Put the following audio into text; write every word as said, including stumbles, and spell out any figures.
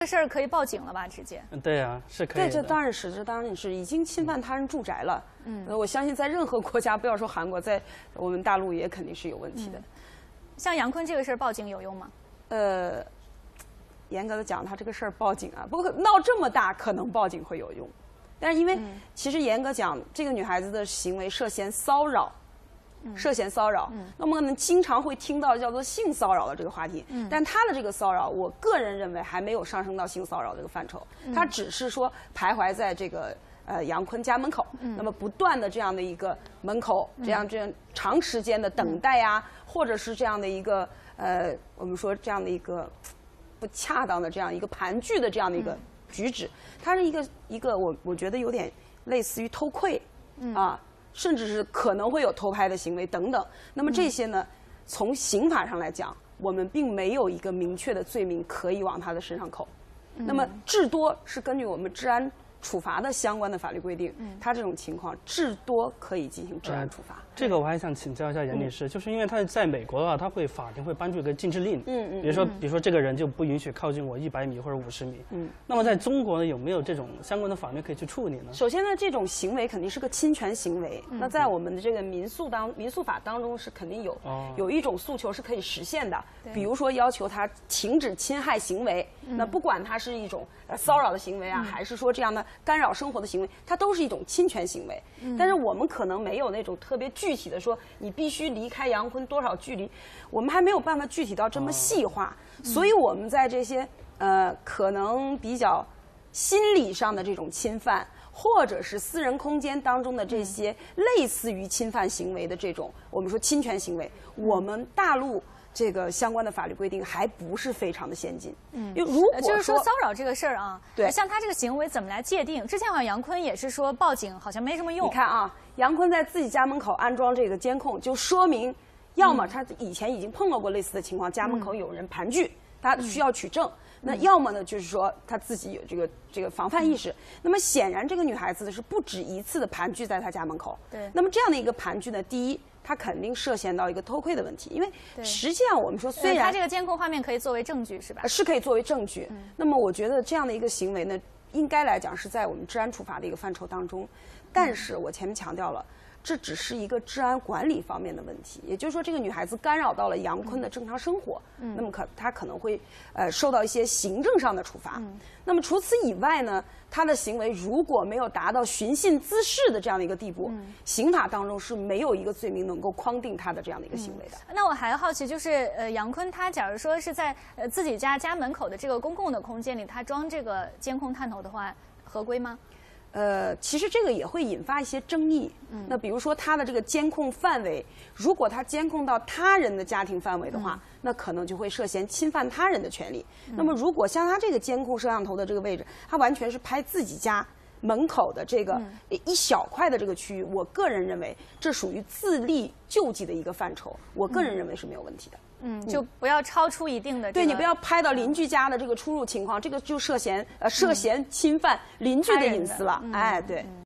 个事儿可以报警了吧？直接？ 嗯，对啊，是可以的。 对，这当然是，这当然是已经侵犯他人住宅了。嗯，我相信在任何国家，不要说韩国，在我们大陆也肯定是有问题的。嗯、 像杨坤这个事儿报警有用吗？ 呃，严格的讲，他这个事儿报警啊，不过闹这么大，可能报警会有用。但是因为、嗯、其实严格讲，这个女孩子的行为涉嫌骚扰。涉嫌骚扰，嗯、那么呢，经常会听到叫做性骚扰的这个话题，嗯、但他的这个骚扰，我个人认为还没有上升到性骚扰这个范畴，嗯、他只是说徘徊在这个呃杨坤家门口，嗯、那么不断的这样的一个门口，这样这样长时间的等待呀、啊，嗯、或者是这样的一个呃，我们说这样的一个不恰当的这样一个盘踞的这样的一个举止，它是一个一个我我觉得有点类似于偷窥，嗯、啊。甚至是可能会有偷拍的行为等等。那么这些呢，嗯、从刑法上来讲，我们并没有一个明确的罪名可以往他的身上扣。嗯、那么至多是根据我们治安处罚的相关的法律规定，嗯、他这种情况至多可以进行治安处罚。 呃、这个我还想请教一下严律师，嗯、就是因为他在美国的话，他会法庭会颁布一个禁制令，嗯嗯，比如说比如说这个人就不允许靠近我一百米或者五十米，嗯，那么在中国呢，有没有这种相关的法律可以去处理呢？ 首先呢，这种行为肯定是个侵权行为，嗯、那在我们的这个民诉当民诉法当中是肯定有、哦、有一种诉求是可以实现的，比如说要求他停止侵害行为，嗯、那不管他是一种呃骚扰的行为啊，嗯、还是说这样的干扰生活的行为，它都是一种侵权行为。嗯、但是我们可能没有那种特别具体的说，你必须离开杨坤多少距离，我们还没有办法具体到这么细化。哦、所以我们在这些呃可能比较心理上的这种侵犯，或者是私人空间当中的这些类似于侵犯行为的这种，我们说侵权行为，我们大陆这个相关的法律规定还不是非常的先进。嗯，因为如果就是说骚扰这个事儿啊， 对， 像他这个行为怎么来界定？之前好像杨坤也是说报警好像没什么用。 你看啊，杨坤在自己家门口安装这个监控，就说明要么他以前已经碰到过类似的情况，家门口有人盘踞，他需要取证。那要么呢，就是说他自己有这个这个防范意识。那么显然，这个女孩子是不止一次的盘踞在他家门口。 对。 那么这样的一个盘踞呢，第一，它肯定涉嫌到一个偷窥的问题，因为实际上我们说，虽然他这个监控画面可以作为证据，是吧？ 是可以作为证据。嗯、那么我觉得这样的一个行为呢，应该来讲是在我们治安处罚的一个范畴当中。但是我前面强调了。这只是一个治安管理方面的问题，也就是说，这个女孩子干扰到了杨坤的正常生活，嗯、那么可她可能会呃受到一些行政上的处罚。嗯、那么除此以外呢，她的行为如果没有达到寻衅滋事的这样的一个地步，嗯、刑法当中是没有一个罪名能够框定她的这样的一个行为的。 嗯、那我还好奇，就是呃，杨坤他假如说是在呃自己家家门口的这个公共的空间里，他装这个监控探头的话，合规吗？ 呃，其实这个也会引发一些争议。嗯，那比如说它的这个监控范围，如果它监控到他人的家庭范围的话，嗯、那可能就会涉嫌侵犯他人的权利。嗯、那么如果像他这个监控摄像头的这个位置，它完全是拍自己家门口的这个一小块的这个区域，我个人认为这属于自力救济的一个范畴，我个人认为是没有问题的。 嗯，就不要超出一定的、这个。 对，你不要拍到邻居家的这个出入情况，这个就涉嫌呃涉嫌侵犯邻居的隐私了。嗯、哎，对。